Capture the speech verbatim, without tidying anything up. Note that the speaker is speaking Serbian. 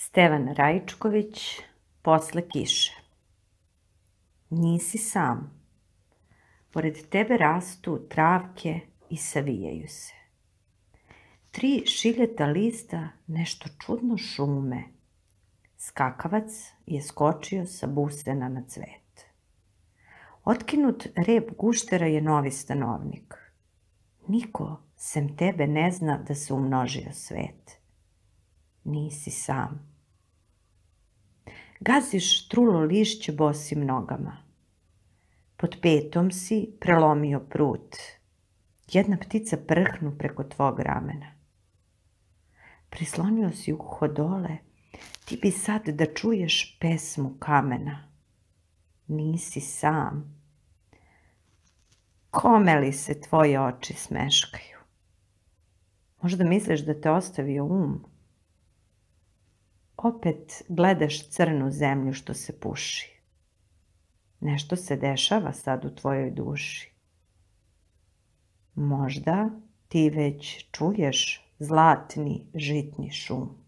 Stevan Raičković, Posle kiše. Nisi sam. Pored tebe rastu travke i savijaju se. Tri šiljeta lista nešto čudno šume. Skakavac je skočio sa busena na cvet. Otkinut rep guštera je novi stanovnik. Niko sem tebe ne zna da se umnožio svet. Nisi sam. Gaziš trulo lišće bosim nogama. Pod petom si prelomio prut. Jedna ptica prhnu preko tvog ramena. Prislonio si uho dole, ti bi sad da čuješ pesmu kamena. Nisi sam. Kome li se tvoje oči smeškaju? Možda misliš da te ostavio um? Opet gledaš crnu zemlju što se puši. Nešto se dešava sad u tvojoj duši. Možda ti već čuješ zlatni žitni šum.